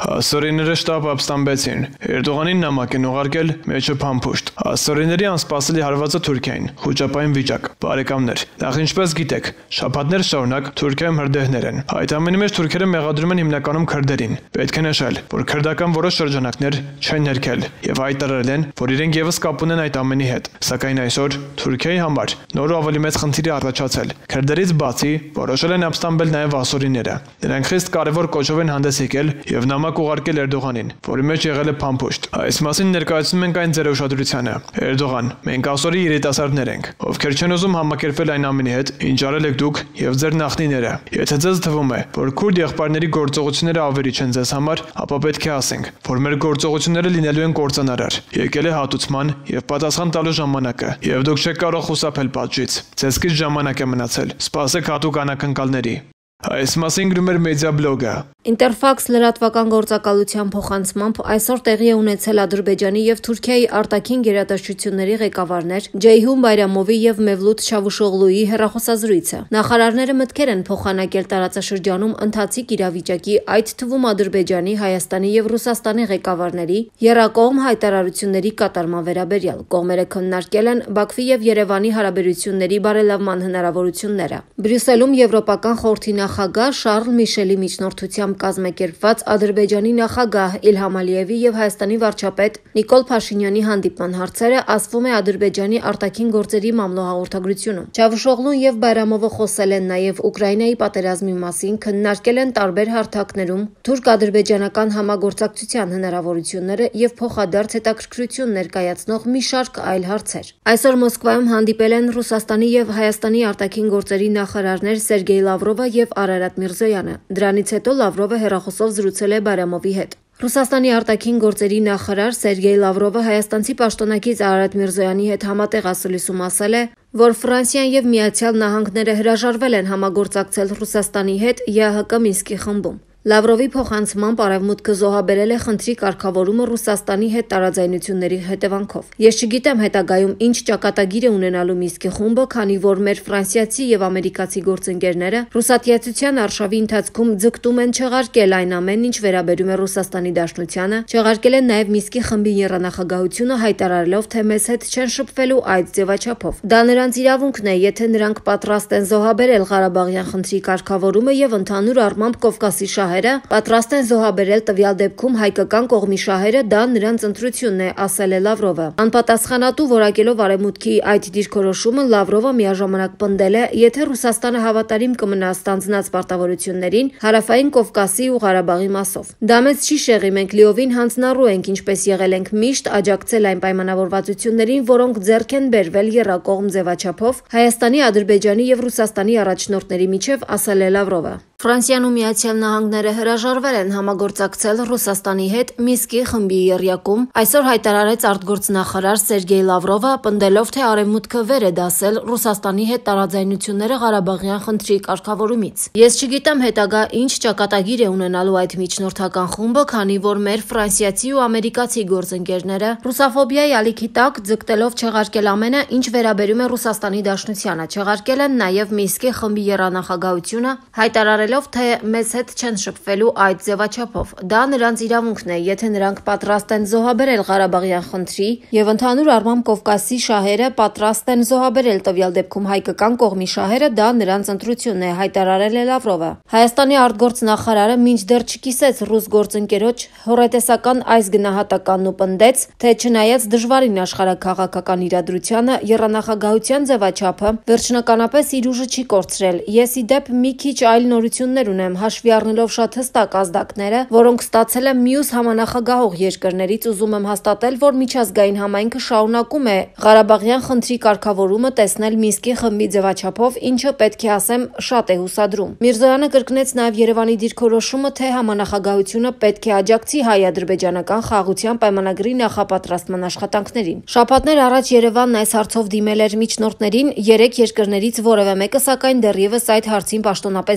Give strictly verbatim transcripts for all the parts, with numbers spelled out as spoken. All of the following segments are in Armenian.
Հասորիները շտապ ապստամբեցին։ Էրդողանին նամակ են ուղարկել մեջը փամփուշտ։ Հասորիների անսպասելի հարվածը Թուրքիային, խոճապային վիճակ։ Բարեկամներ, նախ ինչպես գիտեք, շաբաթներ շարունակ Թուրքիայում հրդեհներ են։ Այդ ամենի մեջ թուրքերը մեղադրում են հիմնականում քրդերին։ Պետք է նշել, որ քրդական որոշ շրջանակներ չեն ներքել եւ հայտարարել են, որ իրենք եւս կապ ունեն այդ ամենի հետ։ Սակայն այսօր Թուրքիայի համար նոր ու ավելի մեծ խնդիր է առաջացել։ Քրդերից բացի որոշել են ապստամբել նաեւ ասորիները։ Նրանք խիստ կարևոր կոչով են հանդես եկել եւ նամակ ուղարկել Էրդողանին, որի մեջ եղել է փամփուշտ։ Այս մասին ներկայացնում ենք այն ձեր ուշադրությանը։ Էրդողան, մենք ասորի երիտասարդներ ենք, ովքեր չեն ուզում համակերպվել այն ամենի հետ, ինչ արել եք դուք եւ ձեր նախնիները։ Եթե ձեզ թվում է, որ քուրդ եղբայրների գործողությունները ավերիչ են ձեզ համար, ապա պետք է ասենք, որ մեր գործողությունները լինելու են կործանարար։ Եկել է հատուցման եւ պատասխան տալու ժամանակը, եւ դուք չեք կարող խուսափել պատժից։ Ձեզ քիչ ժամանակ է մնացել։ Սպասեք հատուկ անակնկալների։ Այս մասին գրում էր մեդիա բլոգը։ Interfax լրատվական գործակալության փոխանցմամբ այսօր տեղի է ունեցել Ադրբեջանի եւ Թուրքիայի արտաքին գերատեսչությունների ղեկավարներ Ջեյհուն Բայրամովի եւ Մևլութ Չավուշօղլուի հեռախոսազրույցը։ Նախարարները մտքեր են փոխանակել տարածաշրջանում ընթացիկ իրավիճակի, այդ թվում Ադրբեջանի, Հայաստանի եւ Ռուսաստանի ղեկավարների եռակողմ հայտարարությունների կատարման վերաբերյալ։ Կողմերը քննարկել են Բաքվի եւ Երևանի հարաբերությունների բարելավման հնարավորությունները։ Բրյուսելում Եվրոպական խորհրդի նախագահ Շարլ Միշելի միջնորդությամբ կազմակերպված Ադրբեջանի նախագահ Իլհամ Ալիևի եւ Հայաստանի վարչապետ Նիկոլ Փաշինյանի հանդիպման հարցերը ասվում է Ադրբեջանի արտաքին գործերի մամլո հաղորդագրությունում։ Չավուշօղլուն եւ Բայրամովը խոսել են նաեւ Ուկրաինայի պատերազմի մասին, քննարկել են տարբեր հարթակներում թուրք-ադրբեջանական համագործակցության հնարավորությունները եւ փոխադարձ հետաքրքրություն ներկայացնող մի շարք այլ հարցեր։ Այսօր Մոսկվայում հանդիպել են Ռուսաստանի եւ Հայաստանի արտաքին գործերի նախարարներ Սերգեյ Լավրովը եւ Արարատ Միրզոյանը։ Դրանից հետո Լավրովը հեռախոսով զրուցել է Բայրամովի հետ։ Ռուսաստանի արտաքին գործերի նախարար Սերգեյ Լավրովը հայաստանցի պաշտոնակից Արարատ Միրզոյանի հետ համատեղ ասուլիսում ասել է, որ Ֆրանսիան եւ Միացյալ Նահանգները հրաժարվել են համագործակցել Ռուսաստանի հետ ԵԱՀԿ Մինսկի խմբում։ Լավրովի փոխանցմամբ Արևմուտքը զոհաբերել է խնդրի կարգավորումը Ռուսաստանի հետ տարաձայնությունների հետևանքով։ Ես չգիտեմ հետագայում ինչ ճակատագիր է ունենալու Մինսկի խումբը, քանի որ մեր ֆրանսիացի եւ ամերիկացի գործընկերները ռուսատիացության արշավի ընթացքում ձգտում են չեղարկել այն ամենն, ինչ վերաբերում է Ռուսաստանի Դաշնությանը, չեղարկել են նաեւ Մինսկի խմբի եռանախագահությունը, հայտարարելով, թե մեզ հետ չեն շփվելու այդ ձևաչափով։ Դա նրանց իրավունքն է, եթե նրանք պատրաստ են զոհաբերել Ղարաբաղյան խնդրի կարգավորումը եւ ընդհանուր առմամբ Կովկասի շահերը պատրաստ են զոհաբերել տվյալ դեպքում հայկական կողմի շահերը, դա նրանց ընտրությունն է, ասել է Լավրովը։ Անպատասխանատու որակելով Արևմուտքի այդ դիրքորոշումը, Լավրովը միաժամանակ պնդել է, եթե Ռուսաստանը հավատարիմ կմնա ստանձնած պարտավորություններին Հարավային Կովկասի ու Ղարաբաղի մասով։ Դա մեծ չի շեղի, մենք լիովին հանձնառու ենք, ինչպես եղել ենք միշտ, աջակցել այն պայմանավորվածություններին, որոնք ձեռք են բերվել եռակողմ ձևաչափով Հայաստանի, Ադրբեջանի եւ Ռուսաստանի առաջնորդների միջև, ասել է Լավրովը։ Ֆրանսիան ու Միացյալ Նահանգները հրաժարվել են համագործակցել Ռուսաստանի հետ Մինսկի խմբի եռյակում, այսօր հայտարարեց արտգործնախարար Սերգեյ Լավրովը, պնդելով, թե Արևմուտքը վեր է դասել Ռուսաստանի հետ տարաձայնությունները Ղարաբաղյան խնդրի կարգավորումից։ Ես չգիտեմ հետագա ինչ ճակատագիր է ունենալու այդ միջնորդական խումբը, քանի որ մեր ֆրանսիացի ու ամերիկացի գործընկերները ռուսաֆոբիայի ալիքի տակ ձգտելով չեղարկել ամենը, ինչ վերաբերում է Ռուսաստանի Դաշնությանը, չեղարկել են նաեւ Մինսկի խմբի եռանախագահությունը, հայտարարել թե մեզ հետ չեն շփվելու այդ ձևաչափով։ Դա նրանց իրավունքն է, եթե նրանք պատրաստ են զոհաբերել Ղարաբաղյան խնդրի եւ ընդհանուր առմամբ Կովկասի շահերը պատրաստ են զոհաբերել տվյալ դեպքում հայկական կողմի շահերը, դա նրանց ընտրությունն է, հայտարարել է Լավրովը։ Հայաստանի արտգործնախարարը մինչդեռ չկիսեց ռուս գործընկերոջ հոռետեսական այս գնահատականն ու պնդեց, թե չնայած դժվարին աշխարհաքաղաքական իրադրությանը եռանախագահության ձևաչափը վերջնականապես իր ուժը չի կորցրել։ Ես ի դեպ մի քիչ այլ նորություններ ունեմ, հաշվի առնելով շատ հստակ ազդակները, որոնք ստացել եմ մյուս համանախագահող երկրներից, ուզում եմ հաստատել, որ միջազգային համայնքը շարունակում է Ղարաբաղյան խնդրի կարգավորումը տեսնել Մինսկի խմբի ձևաչափով, ինչը պետք է ասեմ շատ է հուսադրում։ Միրզոյանը կրկնեց նաև Երևանի դիրքորոշումը, թե համանախագահությունը պետք է աջակցի հայ-ադրբեջանական խաղաղության պայմանագրի նախապատրաստման աշխատանքներին։ Շաբաթներ առաջ Երևանն այս հարցով դիմել էր միջնորդներին, երեք երկրներից որևէ մեկը սակայն դեռևս այդ հարցին պաշտոնապես չի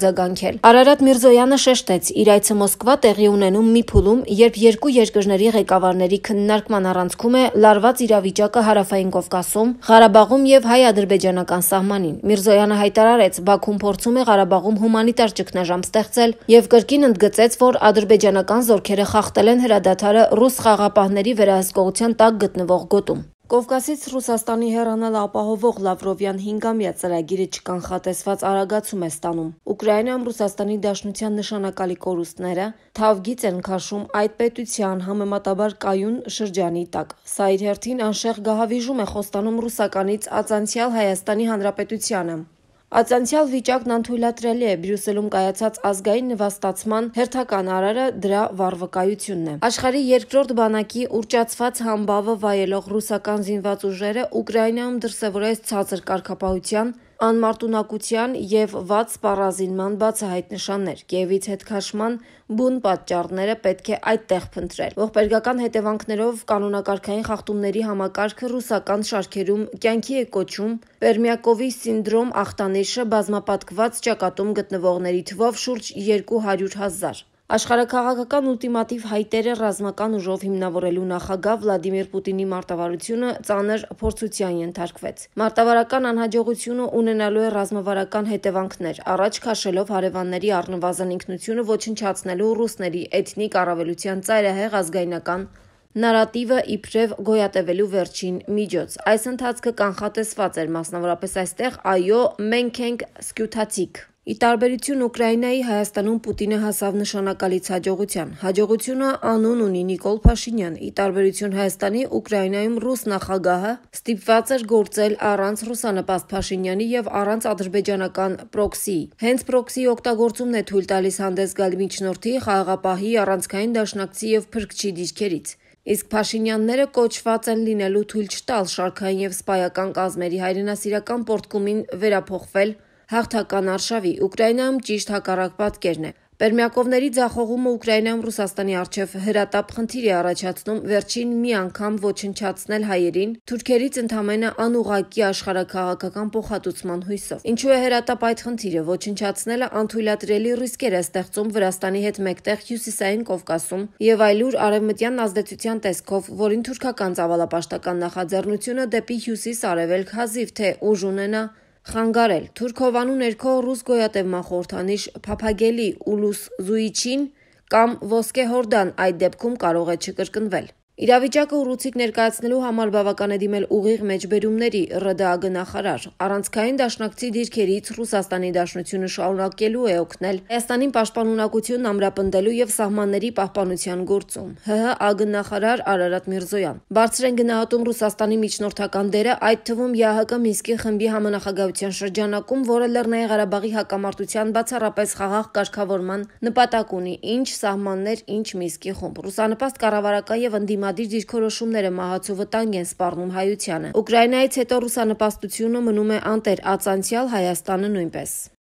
արձագանքել։ Արարատ Միրզոյանը շեշտեց, իր այցը Մոսկվա տեղի ունենում մի փուլում, երբ երկու երկրների ղեկավարների քննարկման առանցքում է լարված իրավիճակը Հարավային Կովկասում, Ղարաբաղում եւ հայ-ադրբեջանական սահմանին։ Միրզոյանը հայտարարեց, Բաքուն փորձում է Ղարաբաղում հումանիտար ճգնաժամ ստեղծել եւ կրկին ընդգծեց, որ ադրբեջանական զորքերը խախտել են հրադադարը ռուս խաղաղապահների վերահսկողության տակ գտնվող գոտում։ Կովկասից Ռուսաստանի հեռանալը ապահովող Լավրովյան հինգամյա ծրագիրը չկանխատեսված արագացում է ստանում։ Ուկրաինայում Ռուսաստանի Դաշնության նշանակալի կորուստները թավգից են քաշում այդ պետության համեմատաբար կայուն շրջանի տակ։ Սա իր հերթին անշեղ գահավիժում է խոստանում ռուսականից ածանցյալ Հայաստանի Հանրապետությանը։ Ածանցյալ վիճակն անթույլատրելի է, Բրյուսելում կայացած ազգային նվաստացման հերթական արարը դրա վառվկայությունն է։ Աշխարհի երկրորդ բանակի ուռճացված համբավը վայելող ռուսական զինված ուժերը Ուկրաինայում դրսևորեց ցածր կարգապահության, անմարտունակության եւ վատ սպառազինման բացահայտ նշաններ։ Կիևից հետքաշման բուն պատճառները պետք է այդտեղ փնտրել։ Ողբերգական հետևանքներով կանոնակարգային խախտումների համակարգը ռուսական շարքերում կյանքի է կոչում Պերմյակովի սինդրոմ ախտանիշը բազմապատկված ճակատում գտնվողների թվով շուրջ երկու հարյուր հազար։ Աշխարհաքաղաքական ուլտիմատիվ հայտերը ռազմական ուժով հիմնավորելու նախագահ Վլադիմիր Պուտինի մարտավարությունը ծանր փորձության ենթարկվեց։ Մարտավարական անհաջողությունը ունենալու է ռազմավարական հետևանքներ, առաջ քաշելով հարևանների առնվազն ինքնությունը ոչնչացնելու ռուսների էթնիկ առավելության ծայրահեղ ազգայնական նարատիվը իբրև գոյատևելու վերջին միջոց։ Այս ընթացքը կանխատեսված էր, մասնավորապես այստեղ, այո, մենք ենք սկյութացիկ։ Ի տարբերություն Ուկրաինայի, Հայաստանում Պուտինը հասավ նշանակալից հաջողության։ Հաջողությունը անուն ունի Նիկոլ Փաշինյան։ Ի տարբերություն Հայաստանի, Ուկրաինայում ռուս նախագահը ստիպված էր գործել առանց ռուսանպաստ Փաշինյանի եւ առանց ադրբեջանական պրոքսիի։ Հենց պրոքսիի օգտագործումն է թույլ տալիս հանդես գալ միջնորդի, խաղաղապահի, առանցքային դաշնակցի եւ փրկչի դիրքերից։ Իսկ Փաշինյանները կոչված են լինելու թույլ չտալ շարքային եւ սպայական կազմերի հայրենասիրական պորտկումին վերափոխվել հաղթական արշավի։ Ուկրաինայում ճիշտ հակառակ պատկերն է։ Պերմյակովների ձախողումը Ուկրաինայում Ռուսաստանի առջև հրատապ խնդիր է առաջացնում վերջին մի անգամ ոչնչացնել հայերին, թուրքերից ընդամենը անուղղակի աշխարհաքաղաքական փոխհատուցման հույսով։ Ինչու է հրատապ այդ խնդիրը ոչնչացնելը անթույլատրելի ռիսկեր է ստեղծում Վրաստանի հետ մեկտեղ Հյուսիսային Կովկասում եւ այլուր արևմտյան ազդեցության տեսքով, որին թուրքական ծավալապաշտական նախաձեռնությունը դեպի հյուսիս-արևելք հազիվ թե ուժ ունենա խանգարել։ Թուրքովանու ներքո ռուս գոյատևման խորհրդանիշ Փափագելի Ուլուս Զուիչին կամ Ոսկե Հորդան այդ դեպքում կարող է չկրկնվել։ Իրավիճակը ուռուցիկ ներկայացնելու համար բավական է դիմել ուղիղ մեջբերումների ՌԴԱԳ նախարար։ Առանցքային դաշնակցի դիրքերից Ռուսաստանի Դաշնությունը շարունակելու է օգնել Հայաստանին պաշտպանունակությունն ամրապնդելու եւ սահմանների պահպանության գործում։ ՀՀԱԳ նախարար Արարատ Միրզոյան։ Բարձր են գնահատում Ռուսաստանի միջնորդական դերը, այդ թվում ԵԱՀԿ Մինսկի խմբի համանախագահության շրջանակում, որը Լեռնային Ղարաբաղի հակամարտության բացառապես խաղաղ կարգավորման նպատակ ունի, ինչ սահմաններ, ինչ Մինսկի խումբ։ Ռուսանպաստ կառավարական եւ ընդդիմադիր դիրքորոշումները մահացու վտանգ են սպառնում հայությանը։ Ուկրաինայից հետո ռուսանպաստությունը մնում է անտեր ածանցյալ Հայաստանը նույնպես։